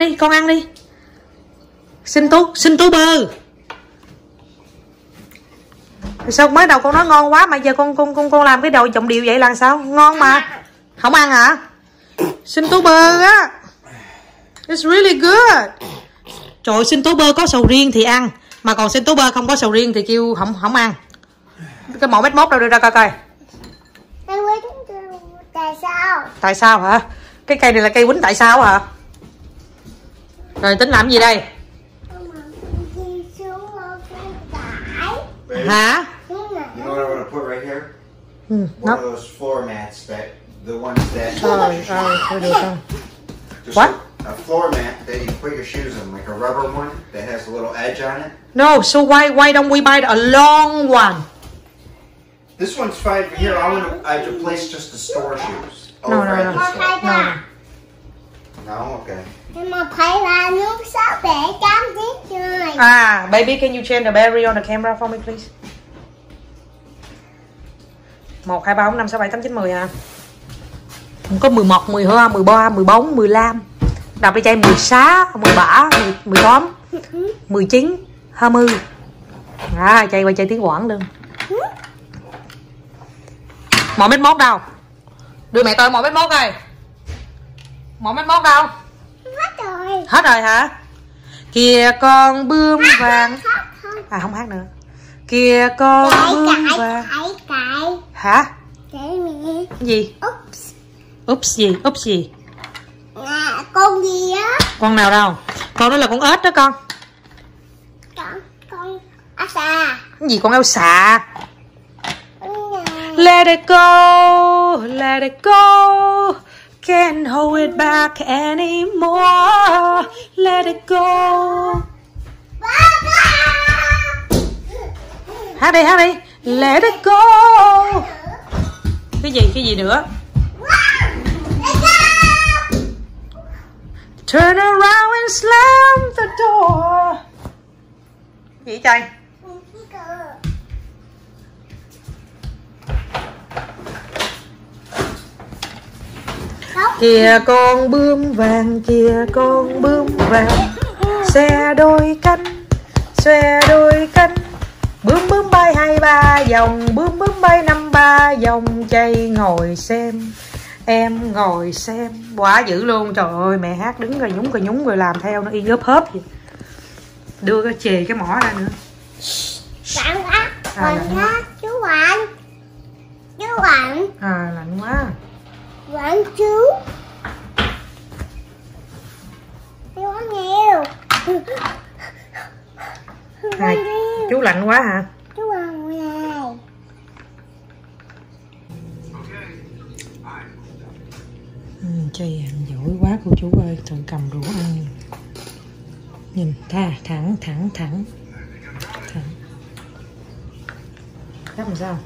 Đi, con ăn đi. Xin tú bơ. Sao mới đầu con nói ngon quá mà giờ con làm cái đầu giọng điệu vậy là sao? Ngon mà. Không ăn hả? Xin tú bơ á. It's really good. Trời ơi, xin tú bơ có sầu riêng thì ăn, mà còn xin tú bơ không có sầu riêng thì kêu không ăn. Cái mẫu mét mốt đâu đưa ra coi coi. Tại sao? Tại sao hả? Cái cây này là cây quýnh tại sao hả? Rồi tính làm gì đây? Hả? You know what I want to put right here? One of those floor mats that the ones that. Thôi được không? Just What? A floor mat that you put your shoes on, like a rubber one that has a little edge on it. No, so why don't we buy a long one? This one's fine for here. I have to place just the store shoes. No. At the store. No. No, okay. Nhưng mà phải là nước sốt để cam tiếp rồi. Baby, can you change the battery on the camera for me, please? 1, 2, 3, 4, 5, 6, 7, 8, 9, 10 hả? Không có 11, 12, 13, 14, 15. Đọc đi chay 16, 17, 18, 19, 20. Chay qua chay tiếng Quảng luôn. Một mét mốt đâu? Đưa mẹ tôi 1 mét mốt coi. 1 mét mốt đâu? Hết rồi. Hết rồi hả? Kìa con bướm vàng. Không hát nữa. Kìa con bướm vàng. Cãi. Hả? Cãi mẹ. Gì? Oops gì? Oops gì? Con gì á? Con nào đâu? Con đó là con ếch đó con. Con Elsa. Cái gì con Elsa? Let it go, let it go. Can't hold it back anymore. Let it go. Hát đi. Let it go. Cái gì nữa? Turn around and slam the door. Gì trời? Kìa con bướm vàng, kìa con bướm vàng, xe đôi cánh, bướm bay 23 vòng, bướm bay 53 vòng, chay ngồi xem, em ngồi xem. Quá dữ luôn, trời ơi, mẹ hát đứng rồi nhúng rồi làm theo nó y hớp vậy. Đưa cái chề cái mỏ ra nữa. Lạnh quá. Lạnh quá, chú Quạnh. Lạnh quá. Quạnh chú. Quá nhiều. Chú lạnh quá hả? Chú Quạnh này. Chay ăn giỏi quá cô chú ơi, tự cầm đũa ăn. Nhìn thẳng. Gấp làm sao?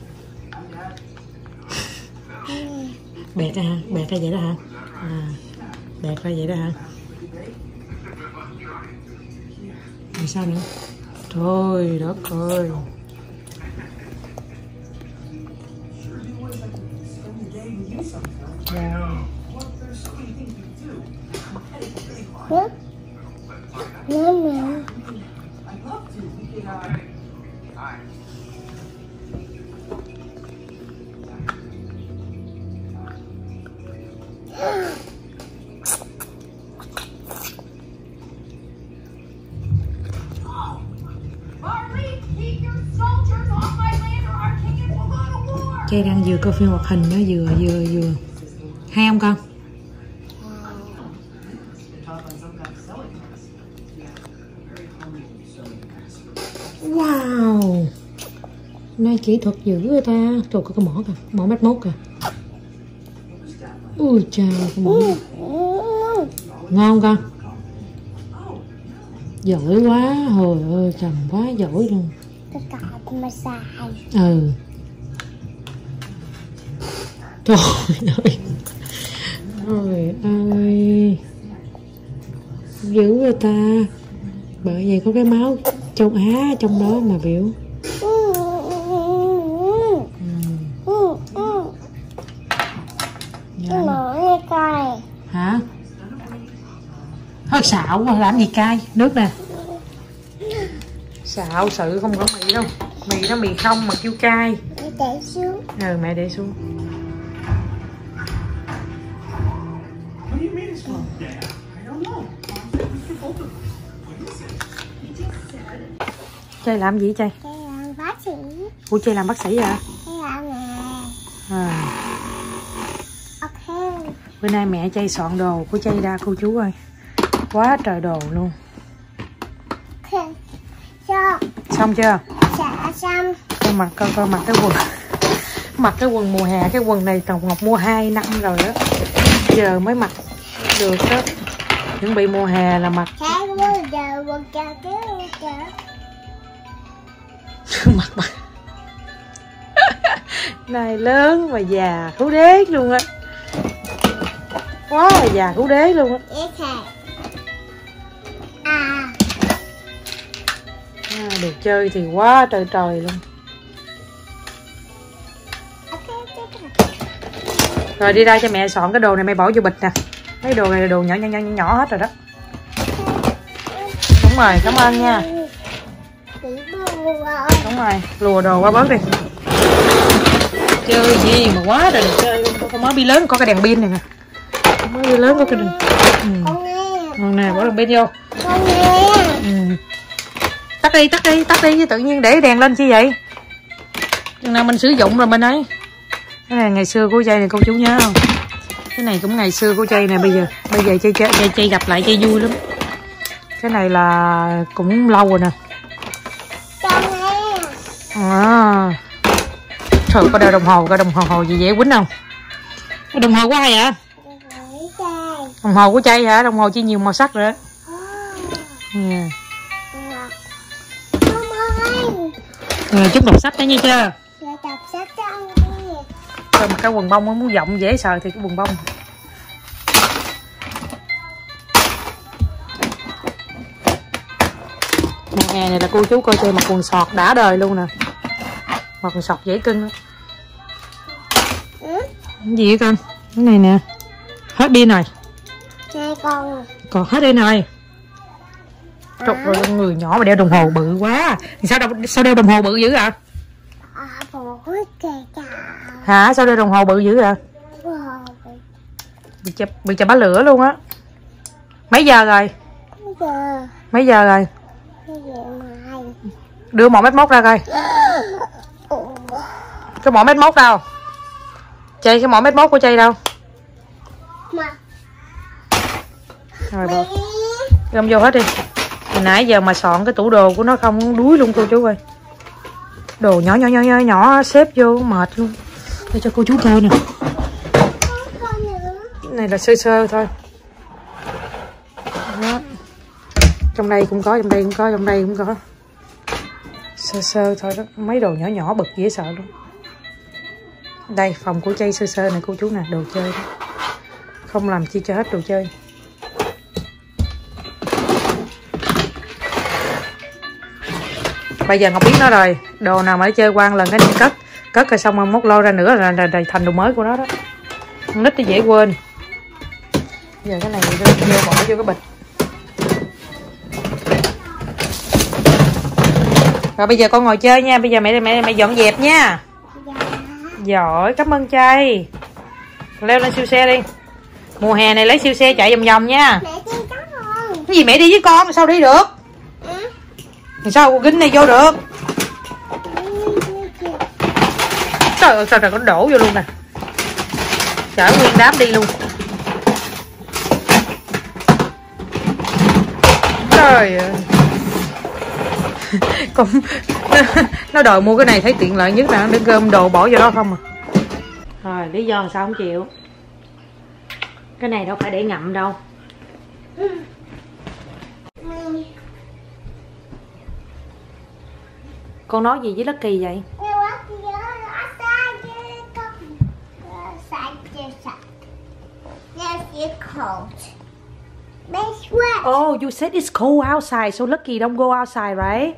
Bẹt ra hả? Bẹt ra vậy đó hả? Bẹt ra vậy đó hả? Làm sao nữa? Thôi đất ơi. Chay đang vừa coi phim hoạt hình đó, vừa hay không con? Wow, nay kỹ thuật dữ người ta. Trời, có cái mỏ kìa, mỏ mét mốt kìa. Ui trời, cái mỏ ngon con. Giỏi quá, hồi ơi chồng quá giỏi luôn. Cái cọp mà xài. Trời ơi. Trời ơi. Dữ người ta. Bởi vậy có cái máu châu Á trong đó mà biểu. Mở coi. Hả? Hơi xạo quá, làm gì cay. Nước nè. Xạo sự không có mì đâu. Mì nó mì không mà kêu cay. Mẹ để xuống. Ừ, mẹ để xuống. Chơi làm gì chơi? Chơi làm bác sĩ. Ủa chơi làm bác sĩ hả? Chơi làm nè. À. Ok. Bữa nay mẹ chơi soạn đồ của chơi ra cô chú ơi. Quá trời đồ luôn. Ok. Xong. Xong chưa? Dạ xong. Con mặc coi mặc cái quần. Mặc cái quần mùa hè, cái quần này Ngọc mua 2 năm rồi đó. Giờ mới mặc được đó. Chuẩn bị mùa hè là mặc. Sáng bây giờ quần chờ chứ chờ. Mặc này lớn mà già thú đế luôn á. Quá là già thú đế luôn á. Đồ chơi thì quá trời trời luôn. Rồi đi ra cho mẹ soạn cái đồ này, mẹ bỏ vô bịch nè. Mấy đồ này là đồ nhỏ hết rồi đó. Đúng rồi, cảm ơn nha. Đúng rồi, lùa đồ qua bớt đi. Chơi gì mà quá trời đồ chơi luôn. Con mới bi lớn có cái đèn pin này nè. Mới bi lớn có cái đèn. Con nè, bỏ đèn pin vô. Con nghe. Tắt đi chứ tự nhiên để đèn lên chi vậy? Chừng nào mình sử dụng rồi mình ấy. Cái này ngày xưa của Chay này cô chú nhớ không? Cái này cũng ngày xưa của Chay nè, bây giờ Chay gặp lại Chay vui lắm. Cái này là cũng lâu rồi nè. À. Trời, có đeo đồng hồ, coi đồng hồ gì dễ quýnh không? Cái đồng hồ của ai vậy? Đồng hồ của Chay hả? Đồng hồ chi nhiều màu sắc rồi đó. Yeah. Chút đọc sách đó nha chưa? Rồi mà cái quần bông muốn rộng dễ sờ thì cái quần bông. Mùa hè này là cô chú coi chơi mặc quần sọt đã đời luôn nè. Mặc quần sọt dễ cưng. Cái gì vậy con? Cái này nè. Hết pin rồi. Còn hết pin rồi. Trời ơi, người nhỏ mà đeo đồng hồ bự quá. Sao đeo đồng hồ bự dữ vậy? Hả? Sao đeo đồng hồ bự dữ vậy? Bị chà bá lửa luôn á. Mấy giờ rồi? Mấy giờ rồi? Đưa 1m1 ra coi. Cái 1m1 đâu? Chay cái 1m1 của Chay đâu? Rồi rồi. Gom vô hết đi. Hồi nãy giờ mà soạn cái tủ đồ của nó không đuối luôn cô chú ơi. Đồ nhỏ xếp vô mệt luôn. Để cho cô chú coi nè. Cái này là sơ thôi. Đó. Trong đây cũng có, trong đây cũng có. Sơ thôi đó. Mấy đồ nhỏ bực dễ sợ luôn. Đây phòng của Chay sơ này cô chú nè, đồ chơi đó. Không làm chi cho hết đồ chơi. Bây giờ Ngọc biết nó rồi, đồ nào mà nó chơi quan lần cái này cất rồi xong rồi mốt lôi ra nữa là thành đồ mới của nó đó. Con nít thì dễ quên. Giờ cái này vô bỏ vô cái bịch. Rồi bây giờ con ngồi chơi nha, bây giờ mẹ dọn dẹp nha. Giỏi, cảm ơn Chay. Leo lên siêu xe đi. Mùa hè này lấy siêu xe chạy vòng nha. Cái gì mẹ đi với con sao đi được? Thì sao kính này vô được? Trời ơi sao trời, nó đổ vô luôn nè. Chở nguyên đám đi luôn. Trời ơi. Con nó đòi mua cái này thấy tiện lợi nhất là để gom đồ bỏ vô đó không à. Rồi lý do sao không chịu? Cái này đâu phải để ngậm đâu. Con nói gì với Lucky vậy? Oh, you said it's cold outside, so Lucky don't go outside, right?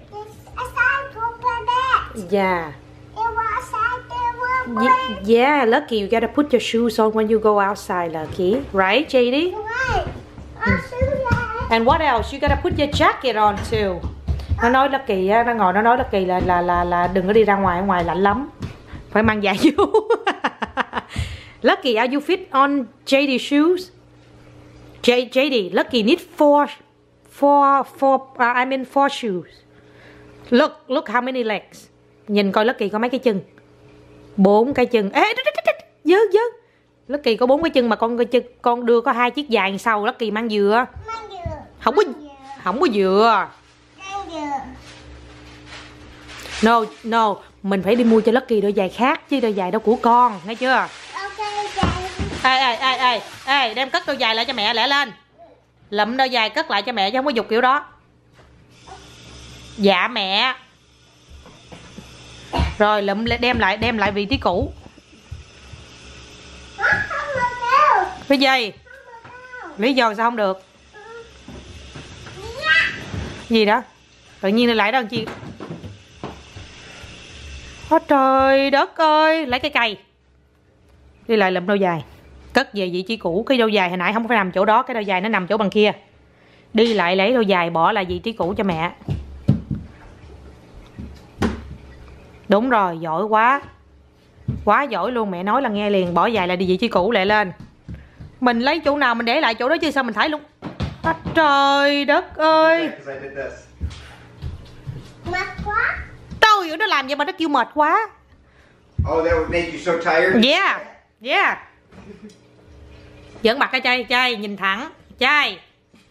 Yeah. Yeah, Lucky, you gotta put your shoes on when you go outside, Lucky. Right, JD? And what else? You gotta put your jacket on too. Nó nói Lucky á, nó ngồi nó nói Lucky là đừng có đi ra ngoài, ở ngoài lạnh lắm. Phải mang giày vô. Lucky, are you fit on JD shoes? JD, Lucky need four shoes. Look how many legs. Nhìn coi Lucky có mấy cái chân. 4 cái chân. Ê, dơ. Lucky có 4 cái chân mà con đưa có 2 chiếc giày sau. Lucky mang dừa. Không có dừa. No, mình phải đi mua cho Lucky đôi giày khác chứ đôi giày đâu của con, nghe chưa? Ê, đem cất đôi giày lại cho mẹ, lẹ lên. Lụm đôi giày cất lại cho mẹ chứ không có giục kiểu đó. Dạ mẹ. Rồi lụm đem lại vị trí cũ. Cái gì? Lý do sao không được? Gì đó? Tự nhiên lại đó làm chi? Ôi trời đất ơi, lấy cái cây. Đi lại lụm đôi giày. Cất về vị trí cũ. Cái đôi giày hồi nãy không phải nằm chỗ đó, cái đôi giày nó nằm chỗ bằng kia. Đi lại lấy đôi giày bỏ lại vị trí cũ cho mẹ. Đúng rồi, giỏi quá. Quá giỏi luôn, mẹ nói là nghe liền. Bỏ giày lại đi vị trí cũ lại lên. Mình lấy chỗ nào mình để lại chỗ đó chứ sao mình thấy luôn. À, trời đất ơi. Mệt quá. Trời ơi, nó làm vậy mà nó kêu mệt quá. Oh, that would make you so tired? Yeah. Dẫn mặt cái trai, nhìn thẳng. Trai.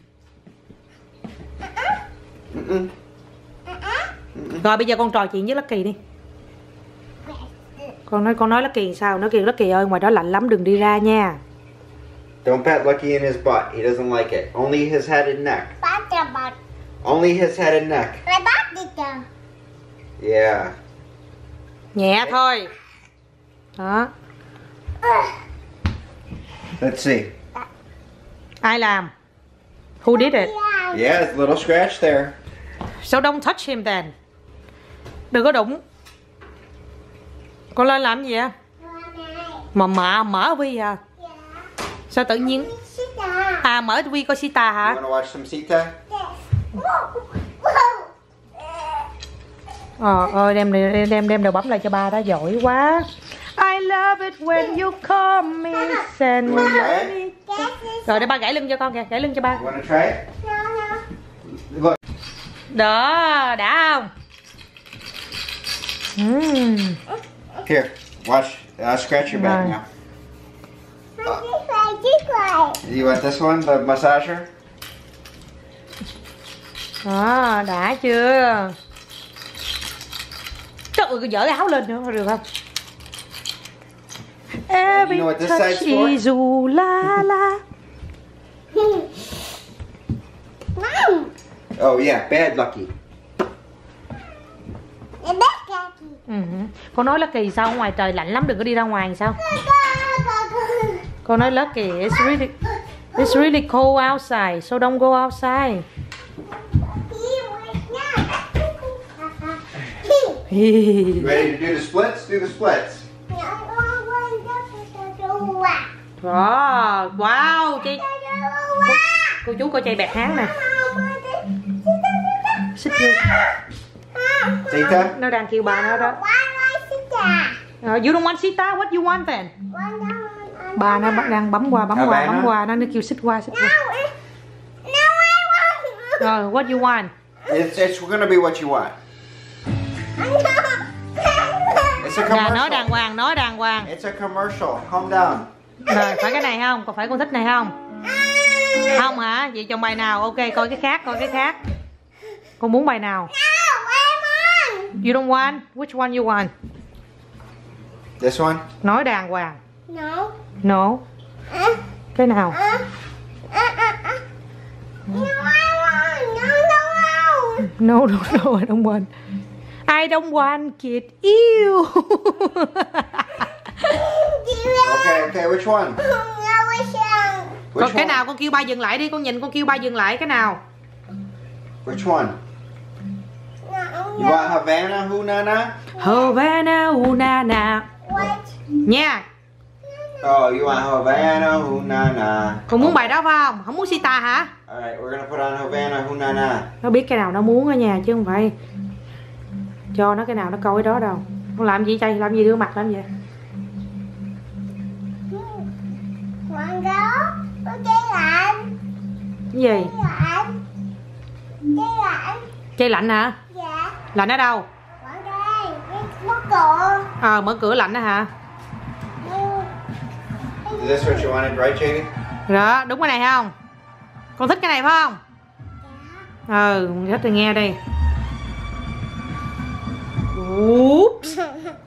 Rồi bây giờ con trò chuyện với Lucky đi. Con nói Lucky sao? Nó kêu Lucky ơi, ngoài đó lạnh lắm, đừng đi ra nha. Don't pat Lucky in his butt. He doesn't like it. Only his head and neck. Only his head and neck. Yeah. Nhẹ thôi. Đó. Let's see. Ai làm? Who did it? Yeah, there's a little scratch there. So don't touch him then. Đừng có đụng. Con lên làm gì vậy? Mà mở Vi à? Sao tự nhiên? À, mở Vi coi Sita hả? You wanna watch some Sita? Ơi đem đồ bấm lại cho ba đó, giỏi quá. I love it when you call me send me. Rồi để ba gãy lưng cho con kìa, gãy lưng cho ba. You wanna try it? Look. Đó, đã không? Here, watch. Scratch your back now. You want this one, the massager? Đó, đã chưa? Trời ơi, dở áo lên nữa, được không? Every touch is ooh la la. Oh yeah, bad Lucky. Con nói Lucky sao ngoài trời lạnh lắm, đừng có đi ra ngoài sao? Con nói Lucky, it's really cold outside, so don't go outside. You ready to do the splits? Do the splits. Wow, cô chú coi chạy bẹt háng nè. Xích vô. Sita? Nó đang kêu bà nó đó. You don't want Sita? What you want then? Bà nó đang bấm qua, nó kêu xích qua. What you want? It's gonna be what you want. It's a commercial. Nói đàng hoàng. It's a commercial. Calm down. Rồi, phải cái này không? Còn phải con thích này không? Không hả? Vậy chọn bài nào? Ok, coi cái khác. Con muốn bài nào? You don't want? Which one you want? This one? Nói đàng hoàng. No. Cái nào? No, I don't want. I don't want kid. Ew. Okay, which one? Còn cái nào con kêu ba dừng lại đi, con nhìn con kêu ba dừng lại cái nào? Which one? You want Havana Hunana? Havana Hunana. Nha. Oh, you want Havana Hunana? Con muốn bài đó phải không? Không muốn Sita hả? Alright, we're gonna put on Havana Hunana. Nó biết cái nào nó muốn ở nhà chứ không phải cho nó cái nào nó coi đó đâu. Con làm gì chay? Làm gì đưa mặt làm vậy? Quảng cáo có cháy lạnh. Cái gì? Lạnh. Cháy lạnh. Chay lạnh hả? Dạ. Lạnh ở đâu? Quảng đây. Mất cửa. Mở cửa lạnh đó hả? Is this what you wanted, right, Jamie? Đó, đúng cái này không? Con thích cái này phải không? Thích thì nghe đi. Oops.